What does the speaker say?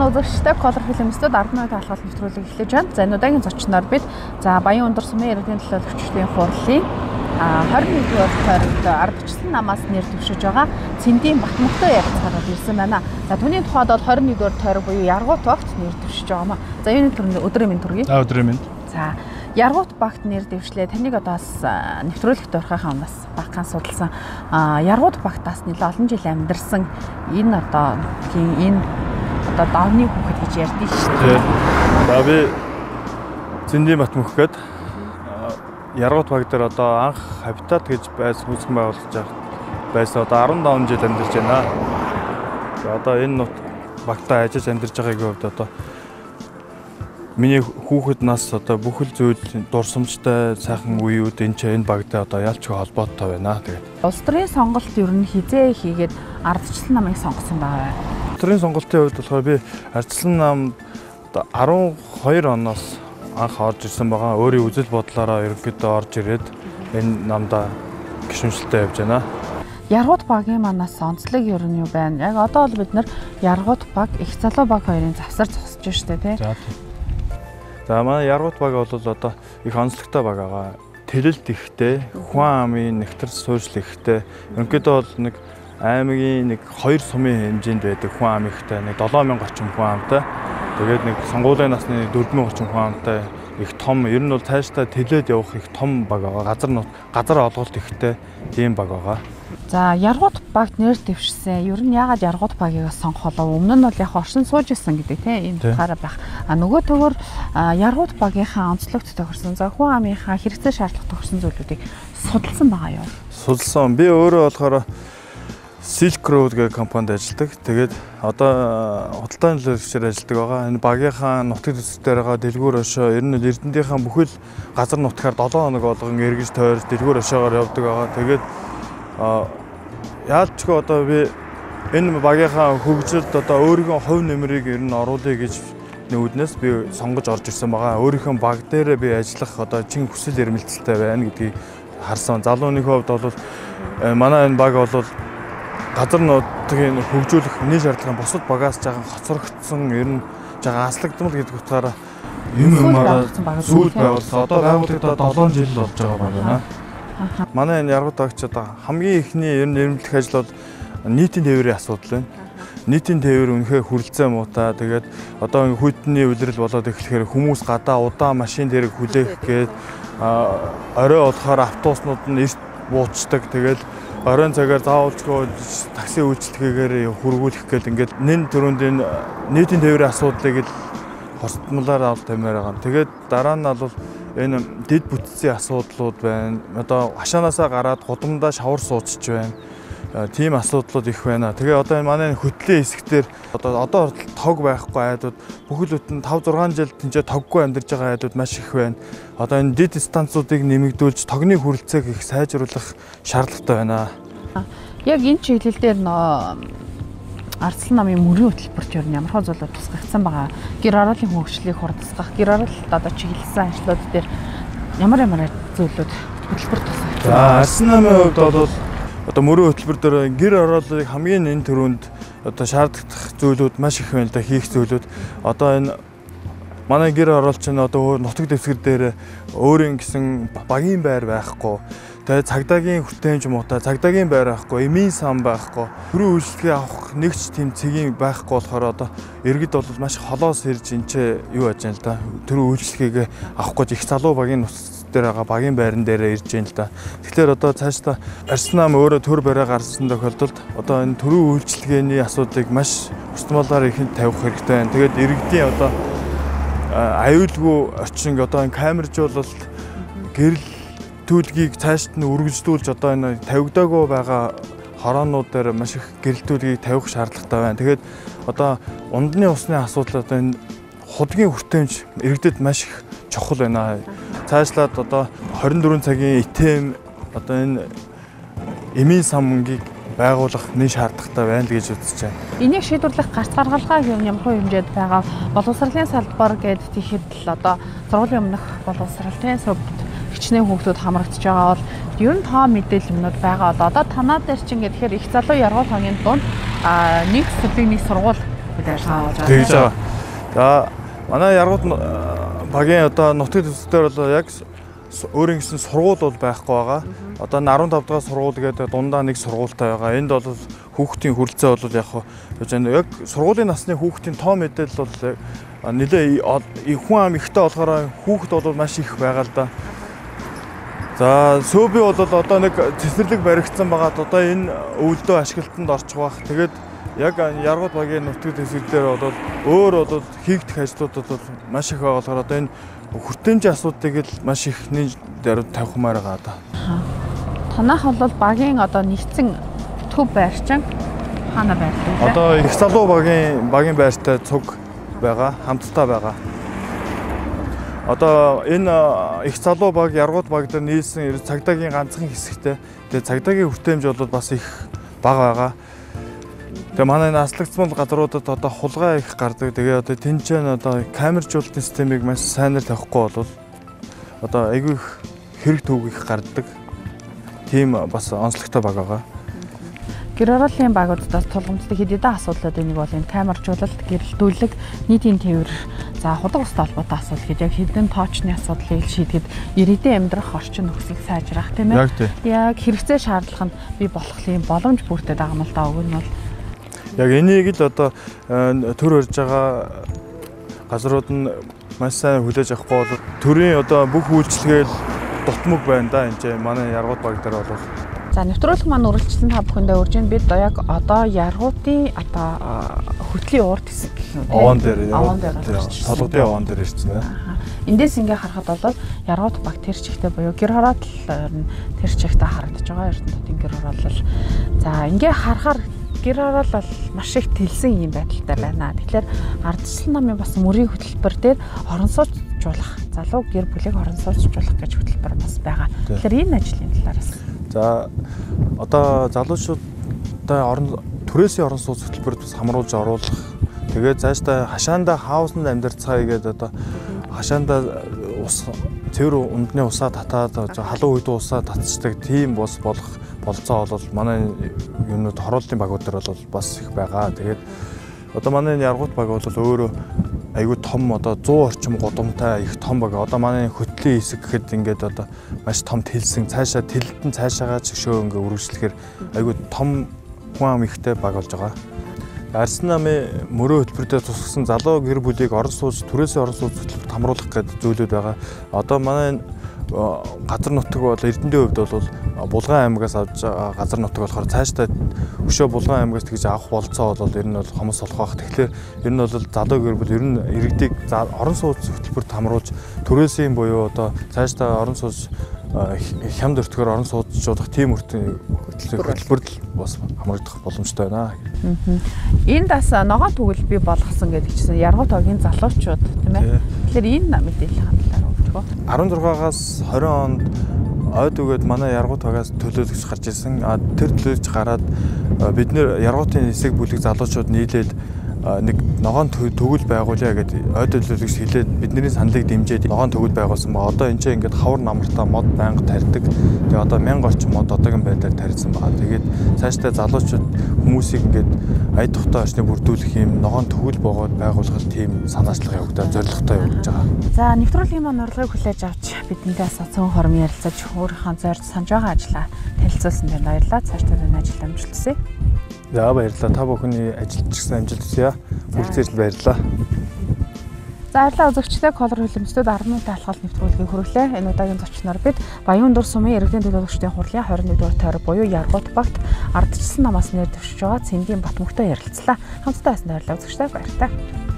үзэгчтэй колор фильм студ 10 минутын алхалт нэвтрүүлэг эхлэж байна. За энэ удаагийн зочноор бид Баян өндөр сумын иргэдийн төлөөлөгчдийн хурлын 21-р тойрогт ардчлан намаас нэр дэвшиж байгаа Цэндийн Батмунхтай ярилцахаар ирсэн байна. За түүний тухайд бол 21-р тойрог буюу Яргуут багт нэр дэвшиж байгаа маа. За юуны төрөнд өдрийн мэнд төргий. Өдрийн мэнд. За Яргуут багт нэр дэвшлээ. Таныг одоо бас нэвтрүүлэгт орохынхаа өмнөөс багахан судалсан. Яргуут багтаас нэлээд олон жил амьдарсан энэ одоо давны хүүхэд гэж ярьдیں шүү дээ. За би Цэндийн Батмунх гээд Яргуут баг дээр одоо анх хабитат гэж байсан үүсгэн байгуулж байсан. Одоо 15 жил амьдарч байна. Одоо энэ багтаа ажиллаж амьдарч байгаагийн хувьд одоо миний хүүхэд нас одоо бүхэл зүйл дурсамжтай сайхан үеүүд энэ багтай одоо ялчгүй холбоотой байна. Тэгээд улс төрийн сонголт ер нь хизээ хийгээд ардчлан намыг сонгосон байгаа. Улс төрийн сонголтын хувьд болохоор би ардчлан намд 12 оноос анх орж ирсэн байгаа. Өөрийн үзэл бодлороо ерөнхийдөө орж ирээд энэ намда гишүүнчлэлтэй явж байна. Яргуут багийн манаас онцлог ер нь юу байна? Яг одоо бол бид нар Яргуут баг, их залуу баг хоёрын завсар зогсож штэ тий. За манай Яргуут баг бол одоо их онцлогтой баг байгаа. Тэлэлт ихтэй, хүн амын нэгтэр суурьшил ихтэй. Ерөнхийдөө бол нэг аймгийн 2 сумын хэмжээнд байдаг хүн ам ихтэй, 7000 орчим хүн амтай. Тэгээд нэг сонгуулийн насны 4000 орчим хүн амтай их том, ер нь бол цаашдаа тэлээд явах их том баг байгаа. Газар олголт ихтэй тийм баг байгаа. За Яргуут багт нэр дэвшсэн. Ер нь яагаад Яргуут багийг сонгохолоо? Өмнө нь бол яг оршин сууж исэн гэдэг тийм энэ тухаараа байх. Нөгөө төгөр Яргуут багийнхаа онцлогт тохирсон, за хүн амынхаа хэрэгцээ шаардлага тохирсон зүйлүүдийг судалсан байгаа юу? Судалсан. Би өөрөө болохоор Silk Road гэх компанид ажилладаг. Тэгээд одоо худалдааны төлөөлөгчөөр ажилладаг байгаа. Энэ багийнхаа нутаг дэвсгэр байгаа дэлгүүр өшөө ер нь эрдэнтийнхаа бүхэл газар нутгаар 7 хоног болгон эргэж тойрч дэлгүүр өшөөгоор явдаг байгаа. Тэгээд яалчгүй одоо би энэ багийнхаа хөгжилд одоо өөрийнхөө хувь нэмрийг ер нь оруулъя гэж нүүднээс би сонгож орж ирсэн байгаа. Өөрийнхөө баг дээрээ би ажиллах одоо чин хүсэл эрмэлзэлтэй байна гэдгийг харсан. Залууны хувьд бол манай энэ баг бол газар нутгийг хөгжүүлэх нэг шаардлагын бусад багаас жаахан хоцрогдсон ер нь жаахан аслагдмал гэдэг утгаараа юмараа сүүл байгуулсан. Одоо байгуулагдаад 7 жил болж байгаа баг байна. Манай энэ Яргуут багч одоо хамгийн ихний ер нь нэрмэлдэх ажил бол нийтийн тээврийн асуудал байна. Нийтийн тээвэр үнэхээр хүрлцээ муутай. Тэгээд одоо хүйтний үлрэл болоод эхлэхээр хүмүүс гадаа удаан машин дээрээ хүлээх гээд орой болохоор автобуснууд нь эрт буучдаг. Тэгээд оройн цагаар заавалжгүй такси үйлчлэгээр хургуулах гээд ингээд нэн төрөнд энэ нийтийн тээврийн асуудлыг л хостмолоор авал тамиар байгаа. Тэгээд дараа нь бол энэ дэд бүтцийн асуудлууд байна. Одоо хашаанаасаа гараад гудамдаа шавар суудчих байна. Тийм асуудлууд их байна. Тэгээ одоо энэ манай хөтлийн хэсгээр одоо хүртэл тог байхгүй айдууд бүхэл бүтэн 5-6 жил тэнцээ тоггүй амьдарч байгаа айдууд маш их байна. Одоо энэ дэд станцуудыг нэмэгдүүлж тогны хүрэлцээг их сайжруулах шаардлагатай байна. Яг энэ чиглэл дээр Ардчлан намын мөрийн хөтөлбөрт ер нь ямар зүйлүүд тусгагдсан байгаа. Гэр ороолын хөгжлийг хурдсгах, гэр оролт одоо чиглэсэн ажлууд дээр ямар зүйлүүд хөтөлбөрт тусгагдсан. За Ардчлан намын хувьд бол одоо мөрийн хөтөлбөр дээр гэр ороолыг хамгийн энэ төрөнд одоо шаардлагатай зүйлүүд маш их байна л да, хийх зүйлүүд. Одоо энэ манай гэр ороолч нь одоо нутаг дэвсгэр дээр өөрийн гэсэн багийн байр байхгүй. Тэгээд цагдаагийн хүртээмж муутай, цагдаагийн байр байхгүй, эмийн сан байхгүй, төрийн үйлчлэгээ авах нэгч тийм цэгийн байхгүй болохоор одоо иргэд бол маш холоос ирж энчээ юу яаж юм л да. Төрийн үйлчлэгийг авах гэж их залуу багийн нутаг дээр байгаа багийн байран дээрээ ирж юм л да. Тэгэхээр одоо цаашдаа Ардчлан нам өөрөө төр барай гарсан тохиолдолд одоо энэ төрийн үйлчлэгээний асуудлыг маш устмалаар ихэнд тавих хэрэгтэй байна. Тэгээд иргэдийн одоо аюулгүй орчин одоо энэ камержуулалт гэрэл төлгийг цаашд нь үргэлжлүүлж одоо энэ тавигдаагүй байгаа хороонууд дээр маш их гэрэлтүүлгийг тавих шаардлагатай байна. Тэгээд одоо ундны усны асуудал одоо энэ худгийн хүртээмж иргэдэд маш их чухал байна. Цаашлаад одоо 24 цагийн итэм одоо энэ эмийн самнгийг байгуулах нэг шаардлагатай байна гэж үзэж байна. Энийг шийдвэрлэх гарц гаргалгаа ямар хэмжээнд байгаа боловсролын салбар гэдэг тийхэд л одоо сургуулийн өмнөх боловсролын сүбд хичнээн хүүхдүүд хамрагдаж байгаа бол ер нь тоо мэдээлэл юмнууд байгаа бол одоо танаа дээр чинь гэхээр их залуу Яргуут хогийн дунд нэг сүбийн нэг сургууль үйл ажиллагаа хийж тэгж байгаа. За манай яргууд багийн одоо нутгийн төсөлтөөр бол яг өөрийн гэсэн сургууль бол байхгүй байгаа. Одоо 15 дахь сургууль гэдэг дундаа нэг сургуультай байгаа. Энд бол хүүхдийн хүрэлцээ бол яг сургуулийн насны хүүхдийн тоо мэдээлэл бол нэлээ хүн ам ихтэй болохоор хүүхд бол маш их байгаа л да. За сөөби бол одоо нэг цэцэрлэг баригдсан байгаа. Одоо энэ өвөлдөө ашиглалтанд орчих байх. Тэгээд яг яргууд багийн нутгийн төсөлтөөр бол өөр хийгдэх ажлуудад бол маш их байгаа болохоор одоо энэ хүртээмжийн асуудлыг л маш ихний даруйд тавихмаар байгаа да. Танах бол багийн одоо нэгдсэн төв байрчин хаана байрлал вэ? Одоо их залуу багийн байртай цуг байгаа, хамтдаа байгаа. Одоо энэ их залуу баг, яргууд баг дээр нийлсэн цагдаагийн ганцхан хэсэгтэй. Тэгээ цагдаагийн хүртээмж бол бас их бага байгаа. Тэгээ манай наслагдсан газруудад одоо хулгай их гардаг. Тэгээ одоо тэнцэн одоо камержуулалтын системийг маш сайнаар тавихгүй бол одоо айгүй их хэрэг түүх их гардаг. Тийм бас онцлогтой баг байгаа. Гэр орооллын багуудаас тулгамддаг хэд хэдэн асуудлуудын нэг бол энэ камержуулалт, гэрэлтүүлэг, нийтийн тээвэр, за худаг устай холбоотой асуудал гэдэг яг хэдэн тоочны асуудлыг шийдэхэд ирээдүйн амьдрах орчин нөхцөлийг сайжрах тийм ээ. Яг хэрэгцээ шаардлага нь бий болох юм боломж бүрдээд байгаа юм л да. Уг нь бол яг энийг л одоо төр барьж байгаа газрууд нь маш сайн хүлээж авахгүй бол төрийн одоо бүх үйлчлэгээл дутмаг байна да. Энд манай яргууд баг дээр бол за нэвтрүүлэг маань үргэлжлэн та бүхэндээ урьж байна. Бид яг одоо яргуудын одоо хөтлийн урд хэсэг овон дээр толгодын овон дээр ирсэн байна. Эндээс ингээ харахад бол яргууд баг тэр чигтээ буюу гэр хороол тэр чигтээ харагдаж байгаа. Эрдэнэтийн гэр хороол. За ингээ харахаар гэр хороол бол маш их тэлсэн юм байдалтай байна. Тэгэхээр ардчлал намын бас мөрийн хөтөлбөр дээр орон сууцжуулах, залуу гэр бүлийг орон сууцжуулах гэж хөтөлбөр бас байгаа. Тэгэхээр энэ ажлын талаараас за одоо залуучуудаа түрээсийн орон сууц хөтөлбөрт бас хамруулж оруулах. Тэгээд цаашдаа хашаандаа хаусанд амьдарцгаая гэдэг одоо хашаандаа цэвэр ундны усаа татаад халуун үйд усаа татцдаг тийм бос болох болцоо бол манай юмнууд хорооллын багууд дээр бол бас их байгаа. Тэгээд одоо манай яргууд баг бол өөрөө айгүй том одоо 100 орчим гудамтай их том баг. Одоо манай хөтлийн хэсэг гэхэд ингээд одоо маш том тэлсэн цаашаа тэлэлтэн цаашаагаа зөвшөө ингээ үргэлжлэхээр айгүй том хүн ам ихтэй баг болж байгаа. Арсын намын мөрөө хөтөлбөртөө тусгасан залуу гэр бүлийг орон сууц түрээсийн орон сууц хөтөлбөрт хамруулах гэдэг зүйлүүд байгаа. Одоо манай газар нутаг бол Эрдэнэтийн хувьд бол Булган аймагаас авч байгаа газар нутаг болохоор цаашдаа өшөө Булган аймагаас тэгж авах болцоо бол ер нь бол хомос болох байх. Тэгэхээр ер нь бол залуу гэр бүл ер нь иргэдийг орон сууц хөтөлбөрт хамруулж түрээсийн буюу одоо цаашдаа орон сууц хямд өртгөөр орон сууцжуулах тийм хөтөлбөрт бас хамрагдах боломжтой байна. Энд бас ногоон төгөл бий болгосон гэдэг чинь яргууд огийн залуучууд тийм ээ. Тэгэхээр энэ мэдээллийн хандлаар өгчгөө. 16-аас 20 онд ойд үгээд манай яргууд багаас төлөөлөгч гарч ирсэн. Тэр төлөөлөгч гараад бид нэр яргуудын хэсэг бүлэг залуучууд нийлээд нэг ногоон төгөл байгуулъя гэдэг ойд төлөөлөгч хэлээд бидний саналыг дэмжиж ногоон төгөл байгуулсан ба одоо энэ чинь ингээд хавар намартаа мод байнга тарьдаг. Тэгээ одоо 1000 орчим мод одоогийн байдлаар тарьсан байгаа. Тэгээд цаашдаа залуучууд хүмүүсийг ингээд ая тухтай орчныг бүрдүүлэх юм ногоон төгөл байгуулах тийм санаачлага явагдаад зорилготой явагдаж байгаа. За нэвтрүүлгийн маань урилгыг хүлээж авч бидэнтэй цөөн хормын ярилцаж өөрийнхөө зорж санаж байгаа ажлаа танилцуулсан байна. Баярлалаа. Цаашдаа энэ ажил амжилт хүсье. За баярлалаа. Та бүхний ажилд ч гэсэн амжилт хүсье. Хүрэлцээрд баярлалаа. За баярлалаа үзэгчдээ колор хөлөмсдөд 10 минутын алхалт нэвтрүүлгийг хүргэлээ. Энэ удаагийн зочноор бид Баян Дур сумын иргэдийн төлөөлөгчдийн хурлын 21-р тойрог буюу Яргууд багт ардчилсан намаас нэр дэвшиж байгаа Цэндийн Батмунхтай ярилцлаа. Хамтдаа байсан баярлалаа үзэгчдээ баярлалаа.